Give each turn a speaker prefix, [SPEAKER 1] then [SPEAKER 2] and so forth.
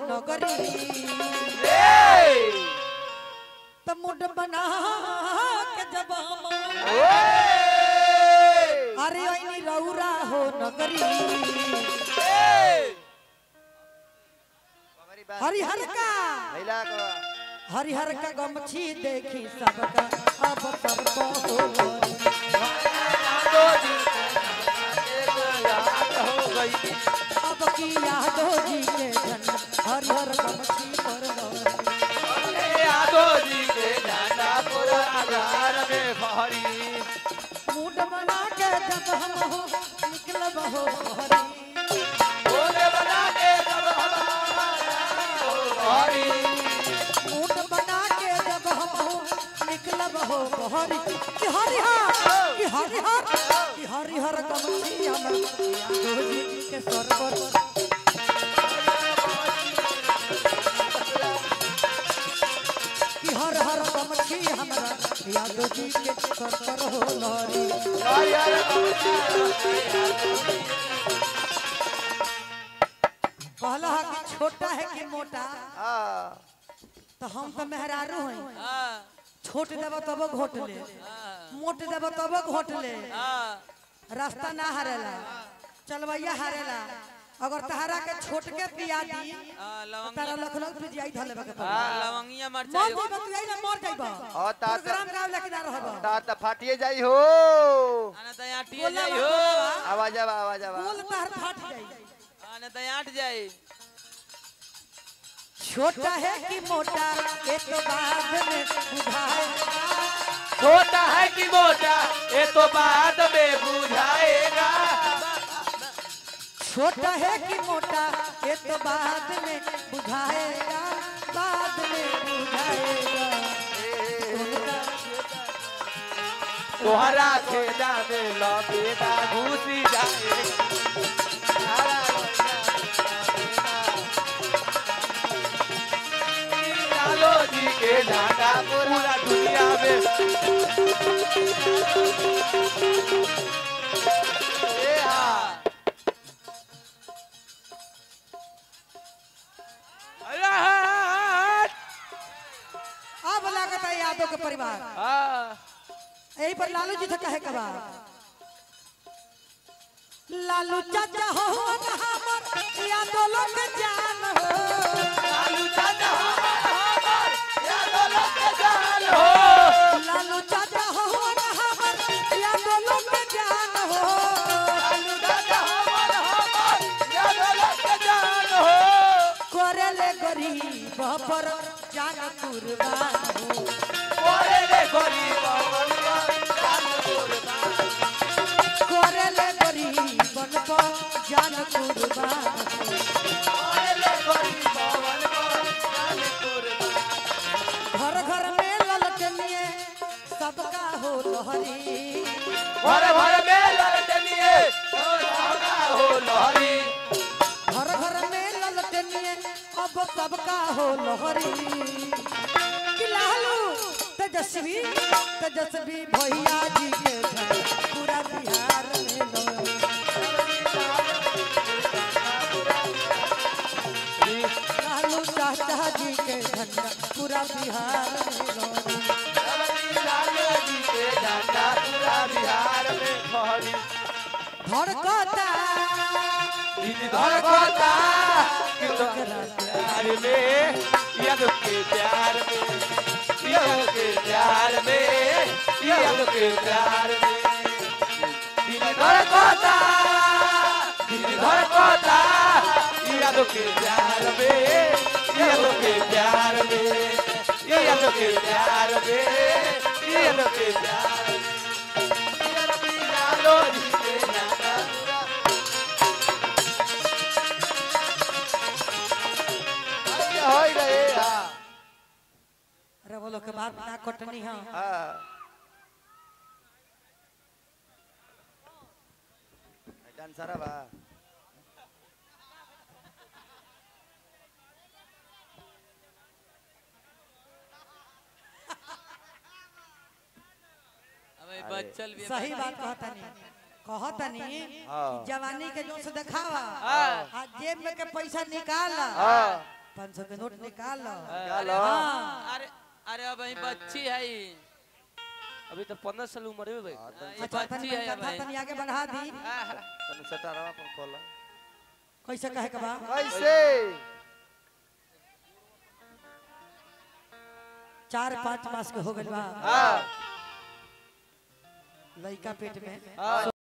[SPEAKER 1] नगरी तो मुड बना के जब हम अरे ओइनी रौरा हो नगरी हरिहर का गमछी देखी सबका अब सबको हो अब की यादो जी के जन हरिहर गमछी पर
[SPEAKER 2] यादो जी के झंडा पूरा आधार में फहरी
[SPEAKER 1] मूड बना के जब हम हो निकलब हो हरी
[SPEAKER 2] मूड बना के जब हम हरी
[SPEAKER 1] मूड बना के जब हम हो निकलब हो हरी कि हरिहर गमछी हमर यादो जी के सर पर हर हर गमछी हमरा यादो जी के सर पर हो लहरी कहला है कि छोटा है कि मोटा तो हम तो मेहरारू हैं छोट देव तब घोट ले मोट देव तब घोट ले रास्ता ना हारेला चलवैया हारेला अगर तहरा के छोट के पिया दी तारा लखनऊ पे जाई धले बके
[SPEAKER 2] लवंगिया मर
[SPEAKER 1] मर जाइबा तू आई ना मर जाइबा प्रोग्राम गाव लेके ना रहबा
[SPEAKER 2] ता फाटिए जाई हो आना त याटिए जाई हो आवाज
[SPEAKER 1] बोल तहर फाट जाई
[SPEAKER 2] आना त याट जाई
[SPEAKER 1] छोटा है कि मोटा ये तो बाद में बुझाएगा
[SPEAKER 2] छोटा है कि मोटा ये तो बाद में बुझाएगा
[SPEAKER 1] छोटा है कि मोटा ये तो बाद में बुझाएगा बाद में बुझाएगा
[SPEAKER 2] तोहरा खेदा में लपेटा घुसी जाएगा लालो जी के झंडा पूरा दुनिया में
[SPEAKER 1] अब लागत है यादव के परिवार यही पर लालू जी से कहे कबा लालू चाचा हो हमर यादव लोग जान हो
[SPEAKER 2] लालू चाचा हमर यादव लोग जान हो
[SPEAKER 1] लालू चाचा हो हमर यादव लोग जान हो
[SPEAKER 2] लालू चाचा हमर यादव लोग जान हो
[SPEAKER 1] करेले गरीब पर जान कुर्बान हो
[SPEAKER 2] करेले गरीब पर जान कुर्बान
[SPEAKER 1] करेले गरीब पर जान कुर्बान
[SPEAKER 2] करेले गरीब पर जान कुर्बान
[SPEAKER 1] घर घर में ललटनिए सबका हो लहरी
[SPEAKER 2] घर घर में ललटनिए सबका हो लहरी
[SPEAKER 1] घर घर में ललटनिए अब सबका हो लहरी कि लालू तेजस्वी भैया जी के घर पूरा बिहार में लहरी लालू चाचा जी के झंडा पूरा बिहार में लहरी
[SPEAKER 2] लालू जी के झंडा पूरा बिहार में फहरी
[SPEAKER 1] धड़कता
[SPEAKER 2] धड़कता प्यार में याद के प्यार में याद के प्यार में याद के प्यार में दिल धड़कता याद के प्यार में याद के प्यार में याद के प्यार में याद के प्यार में लालो जी के झंडा
[SPEAKER 1] अरे बोलो के बात ना कटनी है
[SPEAKER 2] डांसर बा
[SPEAKER 3] बच्चल भी
[SPEAKER 1] सही बात कहतनी जवानी के जोश दिखावा
[SPEAKER 2] हाँ।
[SPEAKER 1] आ जेब में के पैसा निकाला 500 के नोट निकाल लो।
[SPEAKER 2] चलो
[SPEAKER 1] हाँ।
[SPEAKER 3] अरे अरे अब वही बच्ची है ये।
[SPEAKER 2] अभी तो 15 साल उम्र है भाई
[SPEAKER 3] ये
[SPEAKER 1] अच्छा
[SPEAKER 3] बच्ची है
[SPEAKER 1] कथा
[SPEAKER 3] भाई।
[SPEAKER 1] तनी आगे बढ़ा दी।
[SPEAKER 2] तने सटारवा पर खोला
[SPEAKER 1] कैसे कहे के बा?
[SPEAKER 2] कैसे
[SPEAKER 1] 4-5 मास के हो गइल बा
[SPEAKER 2] हां
[SPEAKER 1] लइका पेट में।
[SPEAKER 2] हां